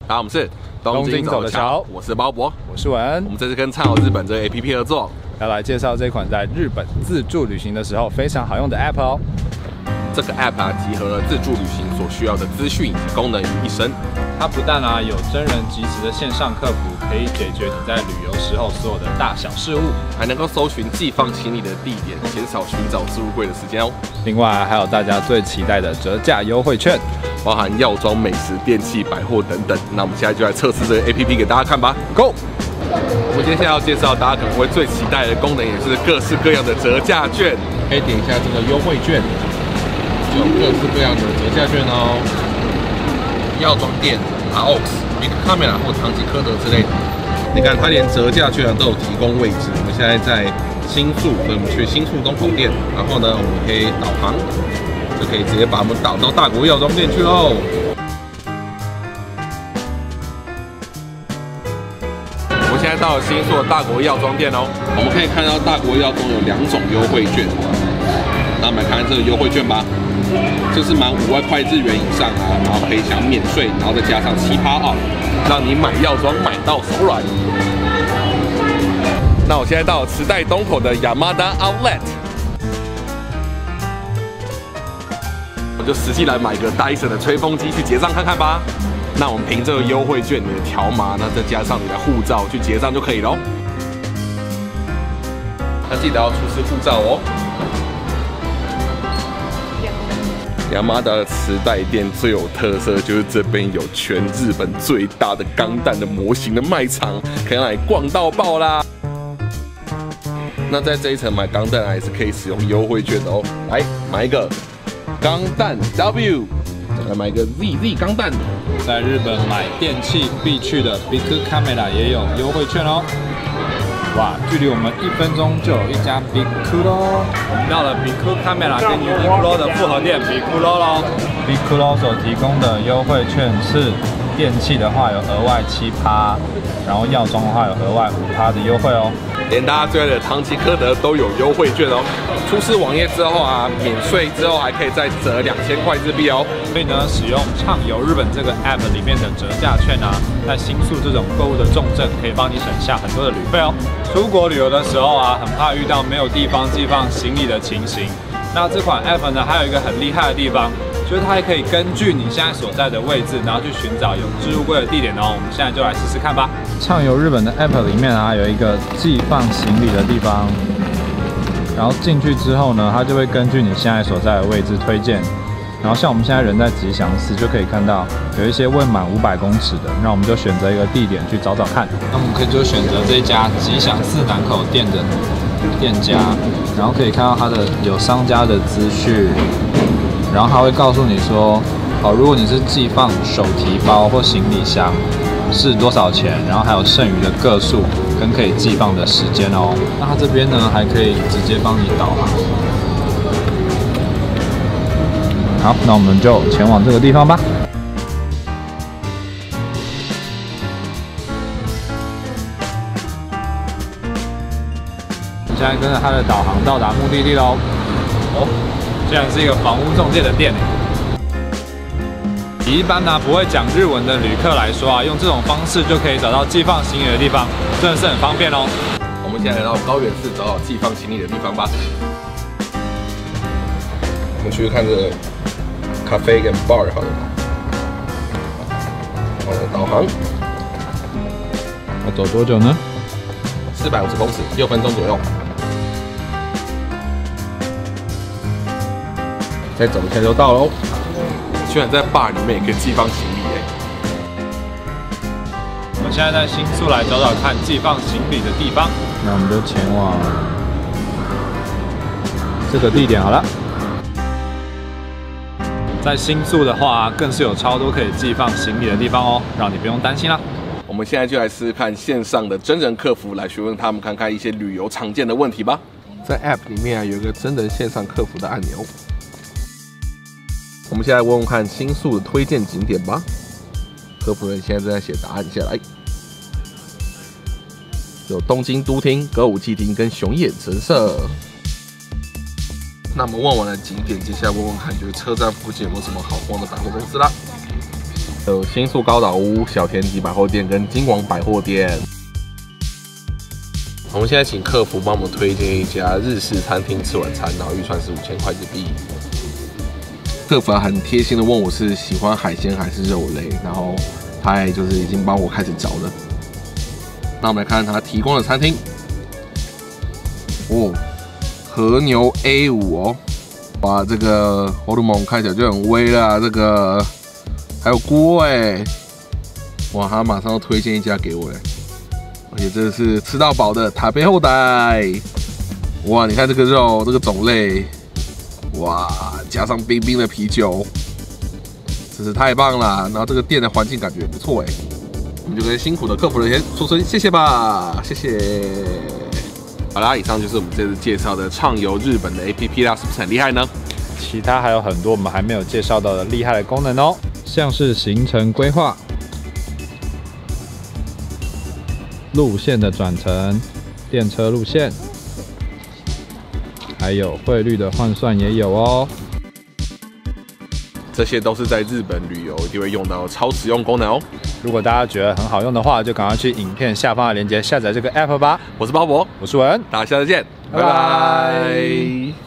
好，我们是东京走的桥，我是包伯， 我是文。 我们这次跟畅游日本这个 APP 合作， 要来介绍这款在日本自助旅行的时候非常好用的 App 哦。 这个 App 集合了自助旅行所需要的资讯以及功能于一身。 它不但有真人即时的线上客服，可以解决你在旅游时候所有的大小事务， 还能够搜寻寄放行李的地点，减少寻找置物柜的时间哦。 另外还有大家最期待的折价优惠券， 包含药妆、美食、电器、百货等等。那我们现在就来测试这个 APP 给大家看吧 ，Go！ 我们接下来要介绍大家可能会最期待的功能，也是各式各样的折价券。可以点一下这个优惠券，有各式各样的折价券哦。药妆店、Big Camera 或唐吉诃德之类的，你看它连折价券都有提供位置。我们现在在新宿，所以我们去新宿东口店，然后呢，我们可以导航，就可以直接把我们导到大国药妆店去喽。我们现在到了新宿的大国药妆店哦，我们可以看到大国药妆有2种优惠券，那我们来看看这个优惠券吧。就是满5万块日元以上啊，然后可以享免税，然后再加上7%off，让你买药妆买到手软。那我现在到了池袋东口的 Yamada Outlet， 我就实际来买个 Dyson 的吹风机去结账看看吧。那我们凭这个优惠券你的条码，那再加上你的护照去结账就可以咯。那记得要出示护照哦。Yamada 的池袋店最有特色就是这边有全日本最大的钢弹的模型的卖场，可以让你逛到爆啦。那在这一层买钢弹还是可以使用优惠券的哦。来买一个钢弹 W， 再来买一个 ZZ 钢弹。 在日本买电器必去的 Big Camera 也有优惠券哦。哇，距离我们1分钟就有一家 Big Kuro， 我们到了 Big Camera 跟 Uniqlo 的复合店 Big Kuro 咯。Big Kuro 所提供的优惠券是电器的话有额外7%，然后药妆的话有额外5%的优惠哦。 连大家最爱的唐吉诃德都有优惠券哦。出示网页之后啊，免税之后还可以再折2000块日币哦。 所以呢，使用畅游日本这个 App 里面的折价券啊，在新宿这种购物的重镇，可以帮你省下很多的旅费哦。出国旅游的时候啊，很怕遇到没有地方寄放行李的情形。那这款 App 呢，还有一个很厉害的地方，就是它还可以根据你现在所在的位置，然后去寻找有置物柜的地点哦。我们现在就来试试看吧。畅游日本的 App 里面啊，有一个寄放行李的地方，然后进去之后呢，它就会根据你现在所在的位置推荐。然后像我们现在人在吉祥寺，就可以看到有一些未满500公尺的，那我们就选择一个地点去找找看。那我们可以就选择这家吉祥寺南口店的店家，然后可以看到它的有商家的资讯，然后它会告诉你说，如果你是寄放手提包或行李箱是多少钱，然后还有剩余的个数跟可以寄放的时间哦。那它这边呢还可以直接帮你导航。好，那我们就前往这个地方吧。我们现在跟着它的导航到达目的地喽。哦，竟然是一个房屋中介的店。以一般不会讲日文的旅客来说啊，用这种方式就可以找到寄放行李的地方，真的是很方便哦。我们现在来到高原寺找找寄放行李的地方吧。我们去看这个咖啡跟 bar 好了。好，导航。要走多久呢？450公尺，6分钟左右。再走一下就到喽。居然在 bar 里面也可以寄放行李耶！我们现在在新宿来找找看寄放行李的地方，那我们就前往这个地点好了。在新宿的话，更是有超多可以寄放行李的地方哦，让你不用担心啦。我们现在就来试试看线上的真人客服，来询问他们看看一些旅游常见的问题吧。在 App 里面有一个真人线上客服的按钮。我们现在问问看新宿的推荐景点吧。客服人现在正在写答案下来，有东京都厅、歌舞伎町跟熊野神社。那我们问完了景点，接下来问问看，就是车站附近有没有什么好逛的百货公司啦。 有新宿高岛屋、小田急百货店跟金广百货店。我们现在请客服帮我们推荐一家日式餐厅吃晚餐，然后预算是5000块日币。客服很贴心的问我是喜欢海鲜还是肉类，然后他也就是已经帮我开始找了。那我们来看看他提供的餐厅。哦，和牛 A5哦，哇，这个火龙蒙看起来就很威啦。这个还有锅哎，哇，他马上要推荐一家给我哎。而且这是吃到饱的塔贝后代，哇！你看这个肉，这个种类，哇，加上冰冰的啤酒，真是太棒了。然后这个店的环境感觉也不错哎，我们就跟辛苦的客服人员说声谢谢吧，谢谢。好啦，以上就是我们这次介绍的畅游日本的 APP 啦，是不是很厉害呢？ 其他还有很多我们还没有介绍到的厉害的功能哦，像是行程规划、路线的转乘、电车路线，还有汇率的换算也有哦。 这些都是在日本旅游一定会用到的超实用功能哦。 如果大家觉得很好用的话，就赶快去影片下方的链接下载这个 app 吧。 我是鲍勃， 我是文， 大家下次见，拜拜。